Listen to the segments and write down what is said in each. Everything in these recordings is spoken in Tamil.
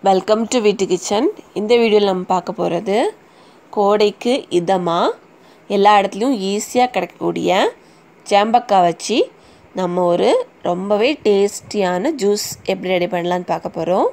வெல்கம் டு வீட்டு கிச்சன். இந்த வீடியோவில் நம்ம பார்க்க போகிறது கோடைக்கு இதமாக எல்லா இடத்துலையும் ஈஸியாக கிடைக்கக்கூடிய சேம்பக்காய் வச்சு நம்ம ஒரு ரொம்பவே டேஸ்டியான ஜூஸ் எப்படி ரெடி பண்ணலான்னு பார்க்க போகிறோம்.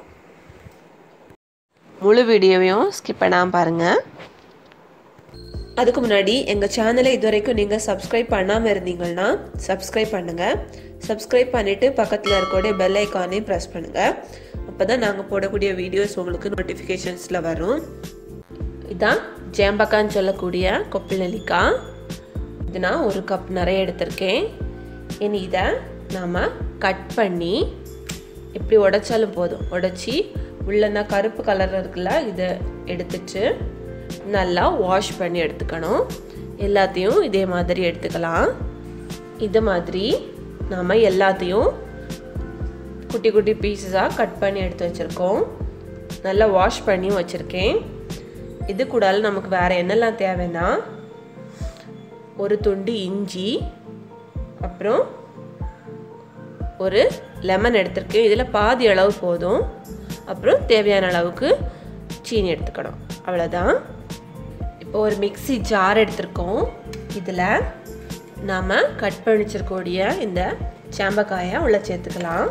முழு வீடியோவையும் ஸ்கிப் பண்ணாமல் பாருங்கள். அதுக்கு முன்னாடி எங்கள் சேனலை இது வரைக்கும் நீங்கள் சப்ஸ்கிரைப் பண்ணாமல் இருந்தீங்கன்னா சப்ஸ்கிரைப் பண்ணுங்கள். சப்ஸ்கிரைப் பண்ணிவிட்டு பக்கத்தில் இருக்கக்கூடிய பெல் ஐக்கானையும் ப்ரெஸ் பண்ணுங்கள். அப்போ தான் நாங்கள் போடக்கூடிய வீடியோஸ் உங்களுக்கு நோட்டிஃபிகேஷன்ஸில் வரும். இதுதான் சேம்பக்கான்னு சொல்லக்கூடிய கொப்பிள் நெல்லிக்காய். இது நான் 1 கப் நிறைய எடுத்திருக்கேன். இனி இதை நாம் கட் பண்ணி இப்படி உடைச்சாலும் போதும். உடைச்சி உள்ளே கருப்பு கலர் இருக்குல்ல, இதை எடுத்துட்டு நல்லா வாஷ் பண்ணி எடுத்துக்கணும். எல்லாத்தையும் இதே மாதிரி எடுத்துக்கலாம். இது மாதிரி நாம் எல்லாத்தையும் குட்டி குட்டி பீஸஸாக கட் பண்ணி எடுத்து வச்சுருக்கோம். நல்லா வாஷ் பண்ணியும் வச்சுருக்கேன். இது கூட நமக்கு வேறு என்னெல்லாம் தேவைன்னா, ஒரு துண்டு இஞ்சி, அப்புறம் ஒரு லெமன் எடுத்துருக்கேன். இதில் பாதி அளவு போதும். அப்புறம் தேவையான அளவுக்கு சீனி எடுத்துக்கணும். அவ்வளோதான். இப்போ ஒரு மிக்ஸி ஜார் எடுத்துருக்கோம். இதில் நாம் கட் பண்ணி வச்சிருக்கக்கூடிய இந்த சேம்பக்காயை உள்ளே சேர்த்துக்கலாம்.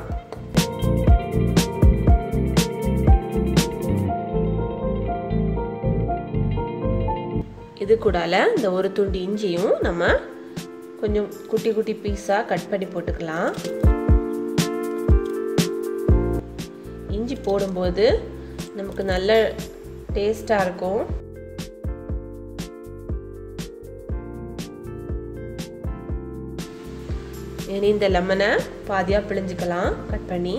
இது கூடால இந்த ஒரு துண்டு இஞ்சியும் நம்ம கொஞ்சம் குட்டி குட்டி பீஸாக கட் பண்ணி போட்டுக்கலாம். இஞ்சி போடும்போது நமக்கு நல்ல டேஸ்டாக இருக்கும். இனி இந்த லெமனை பாதியாக பிழிஞ்சிக்கலாம் கட் பண்ணி.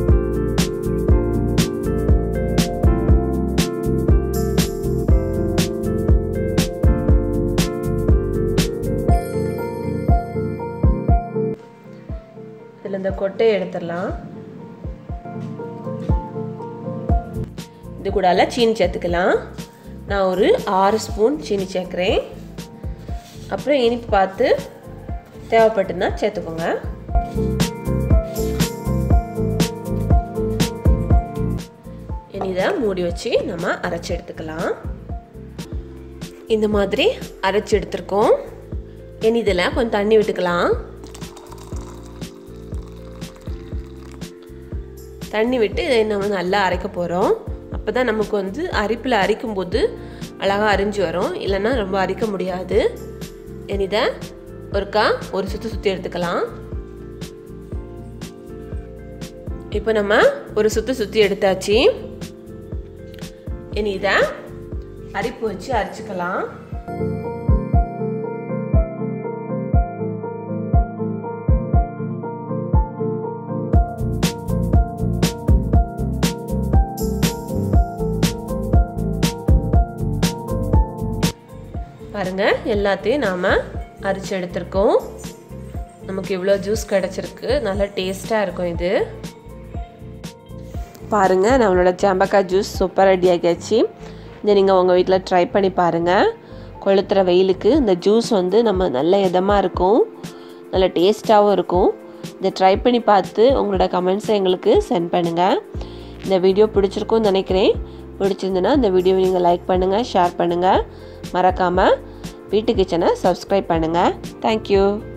இதில் இந்த கொட்டையை எடுத்துடலாம். இது கூட சீனி சேர்த்துக்கலாம். நான் ஒரு 6 ஸ்பூன் சீனி சேர்க்குறேன். அப்புறம் இனிப்பு பார்த்து தேவைப்பட்டுன்னா சேர்த்துக்கோங்க. இனி இதை மூடி வச்சு நம்ம அரைச்சி எடுத்துக்கலாம். இந்த மாதிரி அரைச்சி எடுத்துருக்கோம். இனி இதில் கொஞ்சம் தண்ணி விட்டுக்கலாம். தண்ணி விட்டு இதை நம்ம நல்லா அரைக்க போகிறோம். அப்போ தான் நமக்கு அரிப்பில் அரைக்கும்போது அழகாக அரிஞ்சு வரும். இல்லைன்னா ரொம்ப அரைக்க முடியாது. இனி இதை ஒரு சுற்றி எடுத்துக்கலாம். இப்போ நம்ம ஒரு சுற்றி எடுத்தாச்சு. இனி இதை அரிப்பு வச்சு அரைச்சிக்கலாம். பாருங்க, எல்லாத்தையும் நாம் அரைச்சி எடுத்துருக்கோம். நமக்கு இவ்வளோ ஜூஸ் கிடச்சிருக்கு. நல்லா டேஸ்ட்டாக இருக்கும் இது. பாருங்கள், நம்மளோட சேம்பக்காய் ஜூஸ் சூப்பர் ரெடி ஆகியாச்சு. இதை நீங்கள் உங்கள் வீட்டில் ட்ரை பண்ணி பாருங்கள். கொளுத்துற வெயிலுக்கு இந்த ஜூஸ் நம்ம நல்ல இதமாக இருக்கும், நல்ல டேஸ்ட்டாகவும் இருக்கும். இதை ட்ரை பண்ணி பார்த்து உங்களோட கமெண்ட்ஸை எங்களுக்கு சென்ட் பண்ணுங்கள். இந்த வீடியோ பிடிச்சிருக்கும்னு நினைக்கிறேன். பிடிச்சிருந்துன்னா இந்த வீடியோவை நீங்கள் லைக் பண்ணுங்கள், ஷேர் பண்ணுங்கள். மறக்காமல் வீட்டு கிச்சனை சப்ஸ்கிரைப் பண்ணுங்கள். தேங்க்யூ.